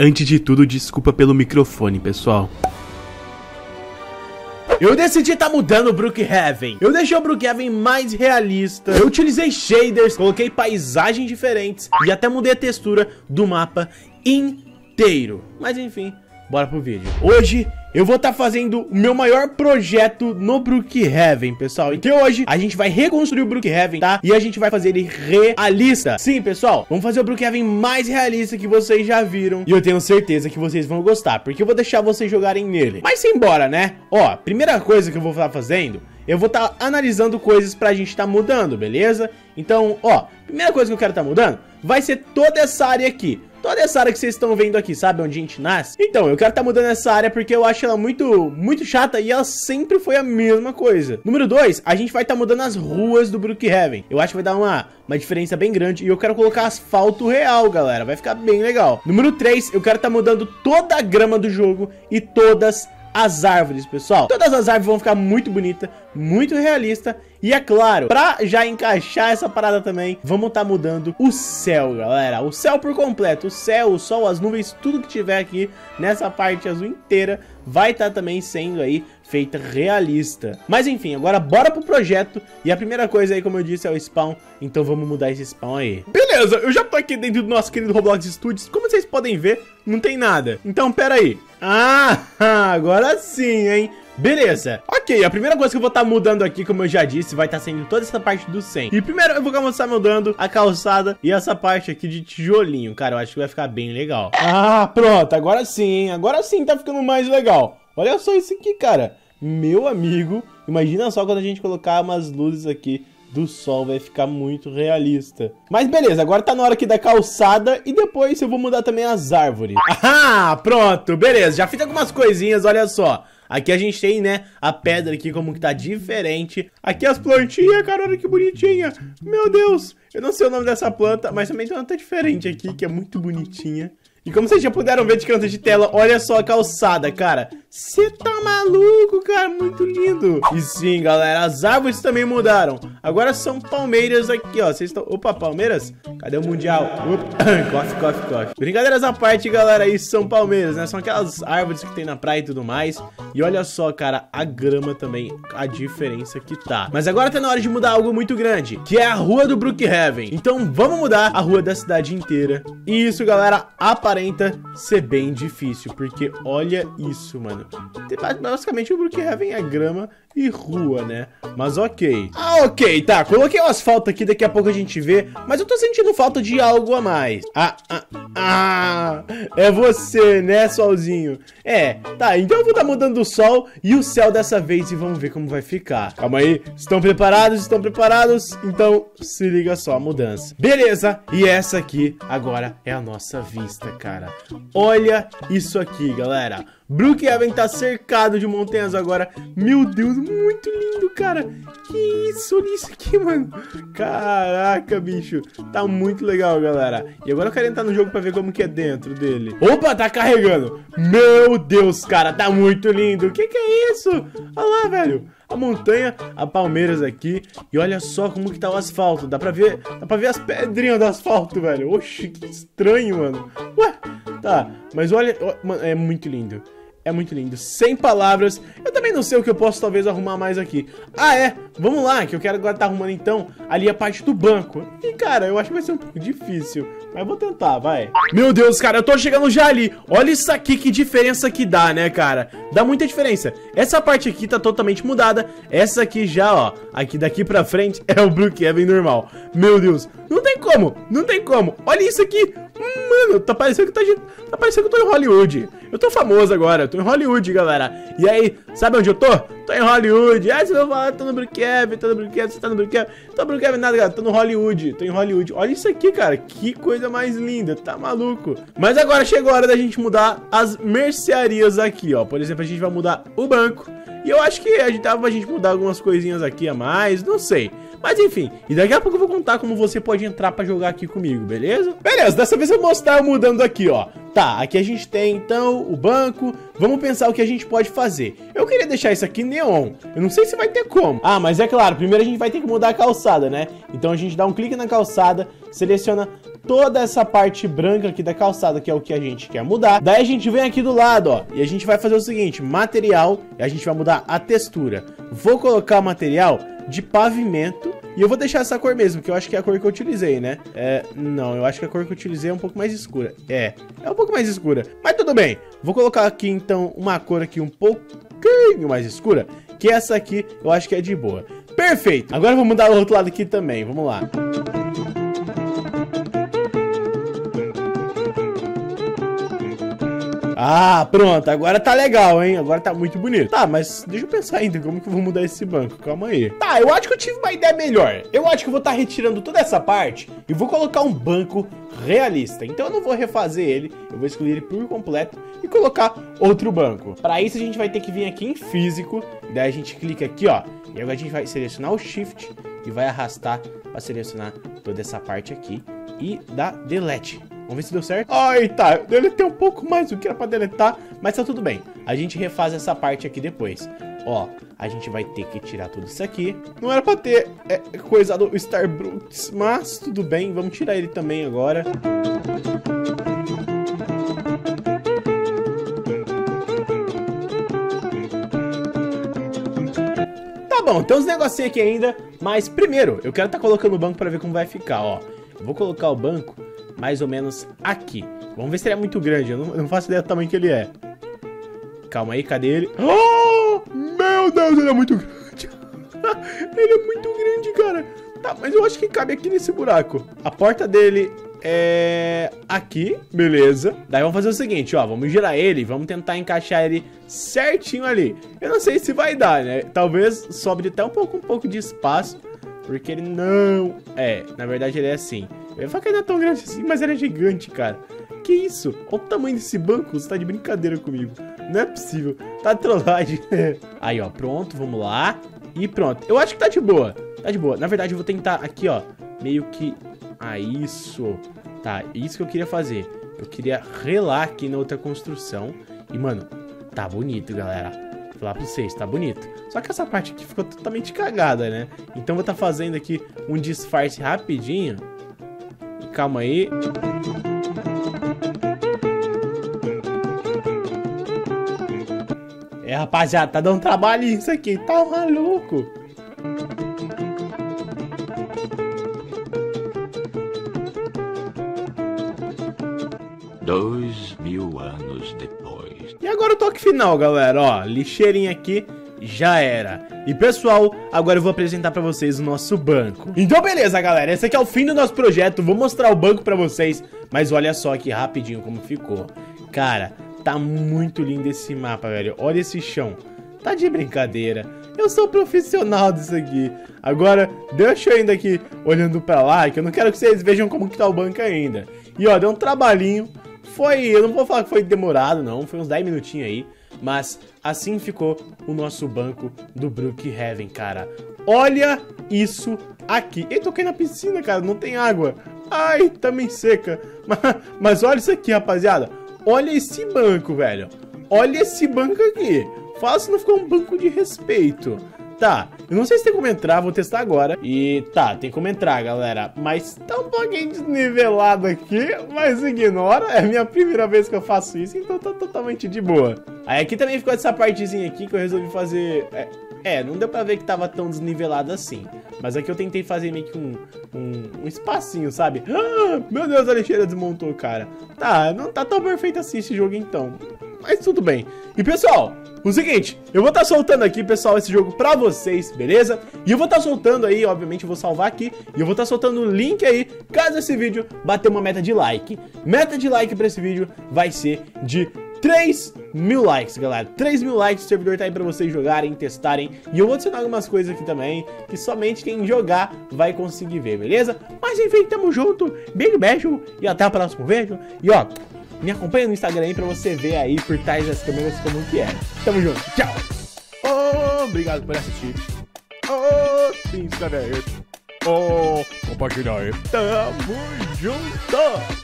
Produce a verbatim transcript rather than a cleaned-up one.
Antes de tudo, desculpa pelo microfone, pessoal. Eu decidi tá mudando o Brookhaven. Eu deixei o Brookhaven mais realista. Eu utilizei shaders, coloquei paisagens diferentes e até mudei a textura do mapa inteiro. Mas enfim, bora pro vídeo. Hoje eu vou estar tá fazendo o meu maior projeto no Brookhaven, pessoal. Então hoje a gente vai reconstruir o Brookhaven, tá? E a gente vai fazer ele realista. Sim, pessoal, vamos fazer o Brookhaven mais realista que vocês já viram. E eu tenho certeza que vocês vão gostar, porque eu vou deixar vocês jogarem nele. Mas simbora, né? Ó, primeira coisa que eu vou estar fazendo, eu vou estar tá analisando coisas pra gente estar tá mudando, beleza? Então, ó, primeira coisa que eu quero estar tá mudando vai ser toda essa área aqui. Toda essa área que vocês estão vendo aqui, sabe onde a gente nasce? Então, eu quero estar tá mudando essa área porque eu acho ela muito, muito chata e ela sempre foi a mesma coisa. Número dois, a gente vai estar tá mudando as ruas do Brookhaven. Eu acho que vai dar uma, uma diferença bem grande e eu quero colocar asfalto real, galera. Vai ficar bem legal. Número três, eu quero estar tá mudando toda a grama do jogo e todas as árvores, pessoal. Todas as árvores vão ficar muito bonita, muito realista. E é claro, pra já encaixar essa parada também, vamos tá mudando o céu, galera. O céu por completo, o céu, o sol, as nuvens, tudo que tiver aqui nessa parte azul inteira vai estar tá também sendo aí feita realista. Mas enfim, agora bora pro projeto. E a primeira coisa aí, como eu disse, é o spawn. Então vamos mudar esse spawn aí. Beleza, eu já tô aqui dentro do nosso querido Roblox Studios. Como vocês podem ver, não tem nada. Então, pera aí. Ah, agora sim, hein? Beleza, ok, a primeira coisa que eu vou estar tá mudando aqui, como eu já disse, vai estar tá sendo toda essa parte do cem. E primeiro eu vou começar mudando a calçada e essa parte aqui de tijolinho. Cara, eu acho que vai ficar bem legal. Ah, pronto, agora sim, hein? Agora sim tá ficando mais legal. Olha só isso aqui, cara. Meu amigo, imagina só quando a gente colocar umas luzes aqui do sol, vai ficar muito realista. Mas beleza, agora tá na hora aqui da calçada e depois eu vou mudar também as árvores. Ah, pronto, beleza, já fiz algumas coisinhas, olha só. Aqui a gente tem, né, a pedra aqui como que tá diferente. Aqui as plantinhas, cara, olha que bonitinha. Meu Deus, eu não sei o nome dessa planta, mas também tem uma planta diferente aqui, que é muito bonitinha. E como vocês já puderam ver de canto de tela, olha só a calçada, cara. Você tá maluco, cara, muito lindo. E sim, galera, as árvores também mudaram. Agora são palmeiras aqui, ó. Vocês estão... Opa, palmeiras? Cadê o mundial? Coffee, coffee, coffee. Brincadeiras à parte, galera, isso são palmeiras, né? São aquelas árvores que tem na praia e tudo mais. E olha só, cara, a grama também, a diferença que tá. Mas agora tá na hora de mudar algo muito grande, que é a rua do Brookhaven. Então vamos mudar a rua da cidade inteira. E isso, galera, aparece aparenta ser bem difícil, porque olha isso, mano. Basicamente o Brookhaven é grama e rua, né? Mas ok. Ah, ok, tá. Coloquei o asfalto aqui, daqui a pouco a gente vê. Mas eu tô sentindo falta de algo a mais. Ah, ah, ah. É você, né, solzinho? É, tá. Então eu vou estar mudando o sol e o céu dessa vez e vamos ver como vai ficar. Calma aí. Estão preparados? Estão preparados? Então se liga só a mudança. Beleza. E essa aqui agora é a nossa vista, cara. Olha isso aqui, galera. Brookhaven tá cercado de montanhas agora. Meu Deus, muito lindo, cara. Que isso, olha isso aqui, mano. Caraca, bicho. Tá muito legal, galera. E agora eu quero entrar no jogo pra ver como que é dentro dele. Opa, tá carregando. Meu Deus, cara, tá muito lindo. O que que é isso? Olha lá, velho. A montanha, a palmeiras aqui. E olha só como que tá o asfalto. Dá pra ver, dá pra ver as pedrinhas do asfalto, velho. Oxi, que estranho, mano. Ué, tá. Mas olha, mano, é muito lindo. É muito lindo, sem palavras. Eu também não sei o que eu posso talvez arrumar mais aqui. Ah, é, vamos lá, que eu quero agora estar arrumando então ali a parte do banco. E cara, eu acho que vai ser um pouco difícil, mas vou tentar, vai. Meu Deus, cara, eu tô chegando já ali. Olha isso aqui, que diferença que dá, né, cara? Dá muita diferença. Essa parte aqui tá totalmente mudada. Essa aqui já, ó, aqui daqui pra frente é o Brookhaven normal. Meu Deus, não tem como, não tem como. Olha isso aqui. Mano, tá parecendo que, tá, tá parecendo que eu tô em Hollywood. Eu tô famoso agora, eu tô em Hollywood, galera. E aí, sabe onde eu tô? Tô em Hollywood. Ah, você vai falar, tô no Brookhaven, tô no Brookhaven, você tá no Brookhaven. Tô no Brookhaven nada, galera, tô no Hollywood. Tô em Hollywood. Olha isso aqui, cara, que coisa mais linda, tá maluco. Mas agora chegou a hora da gente mudar as mercearias aqui, ó. Por exemplo, a gente vai mudar o banco. E eu acho que a gente dava pra gente mudar algumas coisinhas aqui a mais, não sei. Mas enfim, e daqui a pouco eu vou contar como você pode entrar pra jogar aqui comigo, beleza? Beleza, dessa vez eu vou mostrar eu mudando aqui, ó. Tá, aqui a gente tem então o banco. Vamos pensar o que a gente pode fazer. Eu queria deixar isso aqui neon. Eu não sei se vai ter como. Ah, mas é claro, primeiro a gente vai ter que mudar a calçada, né? Então a gente dá um clique na calçada, seleciona toda essa parte branca aqui da calçada, que é o que a gente quer mudar. Daí a gente vem aqui do lado, ó, e a gente vai fazer o seguinte, material, e a gente vai mudar a textura. Vou colocar o material de pavimento, e eu vou deixar essa cor mesmo, que eu acho que é a cor que eu utilizei, né? É, não, eu acho que a cor que eu utilizei é um pouco mais escura. É, é um pouco mais escura, mas tudo bem. Vou colocar aqui, então, uma cor aqui um pouquinho mais escura, que essa aqui eu acho que é de boa. Perfeito! Agora eu vou mudar o outro lado aqui também, vamos lá. Ah, pronto, agora tá legal, hein? Agora tá muito bonito. Tá, mas deixa eu pensar ainda como que eu vou mudar esse banco. Calma aí. Tá, eu acho que eu tive uma ideia melhor. Eu acho que eu vou estar retirando toda essa parte e vou colocar um banco realista. Então eu não vou refazer ele, eu vou excluir ele por completo e colocar outro banco. Para isso a gente vai ter que vir aqui em físico, daí a gente clica aqui, ó. E agora a gente vai selecionar o Shift e vai arrastar para selecionar toda essa parte aqui e dar Delete. Vamos ver se deu certo. Ai, tá, eu deletei um pouco mais do que era pra deletar, mas tá tudo bem. A gente refaz essa parte aqui depois. Ó, a gente vai ter que tirar tudo isso aqui. Não era pra ter é, coisa do Starbrooks, mas tudo bem, vamos tirar ele também agora. Tá bom, tem uns negocinhos aqui ainda, mas primeiro, eu quero tá colocando o banco pra ver como vai ficar, ó. Eu vou colocar o banco mais ou menos aqui. Vamos ver se ele é muito grande. Eu não, eu não faço ideia do tamanho que ele é. Calma aí, cadê ele? Oh, meu Deus, ele é muito grande. Ele é muito grande, cara. Tá, mas eu acho que cabe aqui nesse buraco. A porta dele é aqui, beleza. Daí vamos fazer o seguinte, ó. Vamos girar ele, vamos tentar encaixar ele certinho ali. Eu não sei se vai dar, né? Talvez sobre até um pouco, um pouco de espaço, porque ele não... É, na verdade ele é assim. Eu ia falar que ele não é tão grande assim, mas ele é gigante, cara. Que isso? Olha o tamanho desse banco. Você tá de brincadeira comigo. Não é possível. Tá de trollagem. Aí, ó. Pronto, vamos lá. E pronto. Eu acho que tá de boa. Tá de boa. Na verdade, eu vou tentar aqui, ó. Meio que... Ah, isso. Tá, isso que eu queria fazer. Eu queria relar aqui na outra construção. E, mano, tá bonito, galera. Vou falar pra vocês, tá bonito. Só que essa parte aqui ficou totalmente cagada, né? Então, eu vou tá fazendo aqui um disfarce rapidinho. Calma aí. É, rapaziada, tá dando trabalho isso aqui. Tá maluco. Dois mil anos depois. E agora o toque final, galera. Ó, lixeirinha aqui. Já era. E pessoal, agora eu vou apresentar pra vocês o nosso banco. Então beleza, galera, esse aqui é o fim do nosso projeto. Vou mostrar o banco pra vocês, mas olha só aqui rapidinho como ficou. Cara, tá muito lindo esse mapa, velho. Olha esse chão. Tá de brincadeira. Eu sou profissional disso aqui. Agora, deixa eu ainda aqui olhando pra lá, que eu não quero que vocês vejam como que tá o banco ainda. E ó, deu um trabalhinho. Foi, eu não vou falar que foi demorado não, foi uns dez minutinhos aí. Mas assim ficou o nosso banco do Brookhaven, cara. Olha isso aqui. Eu toquei na piscina, cara, não tem água. Ai, também seca. Mas, mas olha isso aqui, rapaziada. Olha esse banco, velho. Olha esse banco aqui. Fala se não ficou um banco de respeito. Tá, eu não sei se tem como entrar, vou testar agora. E tá, tem como entrar, galera. Mas tá um pouquinho desnivelado aqui, mas ignora. É a minha primeira vez que eu faço isso, então tá totalmente de boa. Aí aqui também ficou essa partezinha aqui que eu resolvi fazer... É, é não deu pra ver que tava tão desnivelado assim. Mas aqui eu tentei fazer meio que um, um, um espacinho, sabe? Ah, meu Deus, a lixeira desmontou, cara. Tá, não tá tão perfeito assim esse jogo então. Mas tudo bem. E pessoal, o seguinte, eu vou estar soltando aqui, pessoal, esse jogo pra vocês, beleza? E eu vou estar soltando aí, obviamente eu vou salvar aqui. E eu vou estar soltando o link aí, caso esse vídeo bater uma meta de like. Meta de like pra esse vídeo vai ser de três mil likes, galera. três mil likes, o servidor tá aí pra vocês jogarem, testarem. E eu vou adicionar algumas coisas aqui também, que somente quem jogar vai conseguir ver, beleza? Mas enfim, tamo junto, beijo, beijo, e até o próximo vídeo. E ó... me acompanha no Instagram aí pra você ver aí por trás das câmeras como que é. Tamo junto, tchau! Oh, obrigado por assistir. Oh, se inscreve aí. Oh, compartilha aí. Tamo junto!